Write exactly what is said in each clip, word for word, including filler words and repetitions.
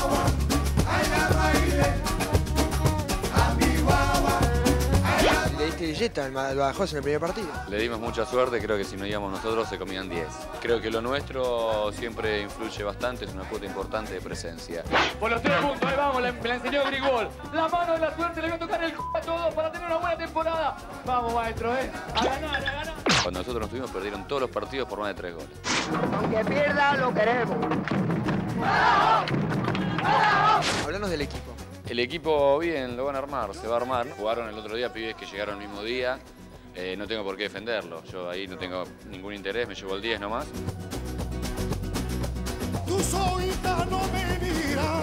Le diste billeta al Badajoz en el primer partido. Le dimos mucha suerte, creo que si no íbamos nosotros se comían diez. Creo que lo nuestro siempre influye bastante, es una cuota importante de presencia. Por los tres puntos, ahí vamos, me la enseñó Grigol. La mano de la suerte, le voy a tocar el c a todos para tener una buena temporada. Vamos, maestro, ¿eh? A ganar, a ganar. Cuando nosotros nos tuvimos, perdieron todos los partidos por más de tres goles. Aunque pierda, lo queremos. Hablamos del equipo. El equipo bien, lo van a armar, se va a armar. Jugaron el otro día pibes que llegaron el mismo día. Eh, no tengo por qué defenderlo. Yo ahí no tengo ningún interés, me llevo el diez nomás. Tu solita no me dirá.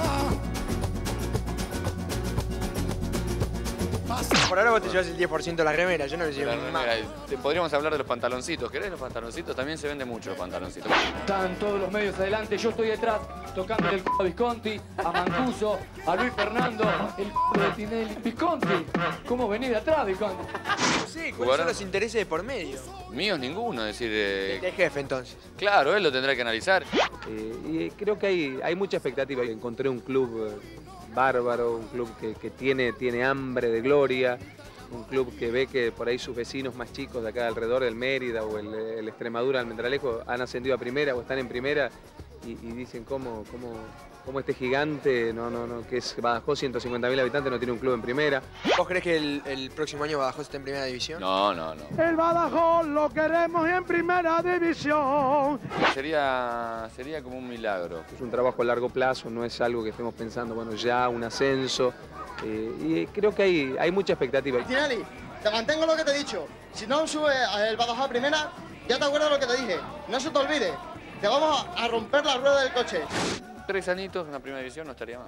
Por ahora vos te llevas el diez por ciento de la remera, yo no le llevo La ni más. remera, te- podríamos hablar de los pantaloncitos. ¿Querés los pantaloncitos? También se venden mucho los pantaloncitos. Están todos los medios adelante, yo estoy detrás, tocándole el c a Visconti, a Mancuso, a Luis Fernando, el c de Tinelli. Visconti, ¿cómo venís de atrás, Visconti? No sé, ¿cuáles Jugaron- son los intereses de por medio? Míos ninguno, es decir... eh, De jefe, entonces. claro, él lo tendrá que analizar. Eh, y creo que hay, hay mucha expectativa. Encontré un club eh, bárbaro, un club que, que tiene, tiene hambre de gloria, un club que ve que por ahí sus vecinos más chicos de acá alrededor del Mérida o el, el Extremadura, Almendralejo, han ascendido a primera o están en primera y, y dicen cómo, cómo, cómo este gigante, no, no, no, que es Badajoz, ciento cincuenta mil habitantes, no tiene un club en primera. ¿Vos crees que el, el próximo año Badajoz esté en primera división? No, no, no. El Badajoz lo queremos en primera división. Sería, sería como un milagro. Es un trabajo a largo plazo, no es algo que estemos pensando, bueno, ya un ascenso. Eh, y creo que hay, hay mucha expectativa. Tinelli, te mantengo lo que te he dicho. Si no sube el Badajoz a primera, ya te acuerdas lo que te dije. No se te olvide. Te vamos a romper la rueda del coche. Tres añitos en la primera división no estaría mal.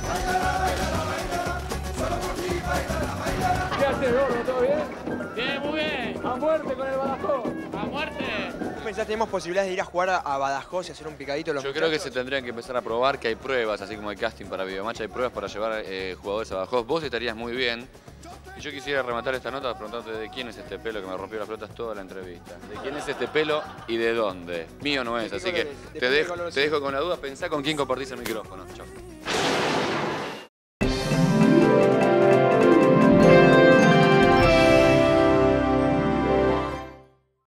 ¿Qué haces, gordo? ¿Todo bien? Bien, muy bien. A muerte con el Badajoz. A muerte. ¿Vos pensás que tenemos posibilidades de ir a jugar a, a Badajoz y hacer un picadito los Yo creo que muchachos? se tendrían que empezar a probar, que hay pruebas, así como hay casting para Videomatch, hay pruebas para llevar eh, jugadores a Badajoz. Vos estarías muy bien. Y yo quisiera rematar esta nota preguntándote de quién es este pelo que me rompió las pelotas toda la entrevista. De quién es este pelo y de dónde. Mío no es, ¿De qué así que colores? te Depende de dejo, color, te sí. dejo con la duda. Pensá con quién compartís el micrófono. Chau.